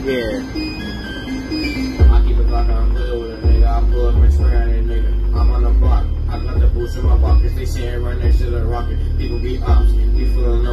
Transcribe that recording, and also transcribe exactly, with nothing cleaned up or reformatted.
Yeah. I keep it like I'm good with a nigga. I pull up and spray on that nigga. I'm on the block. I got the boost in my pockets. They saying right next to the rocket. People be ops. We feeling